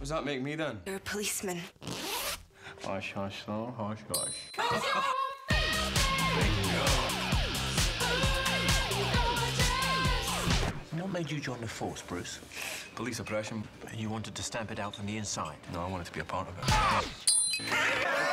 does that make me then? You're a policeman. Hush, hush, no, hush, hush. What made you join the force, Bruce? Police oppression. And you wanted to stamp it out from the inside? No, I wanted to be a part of it.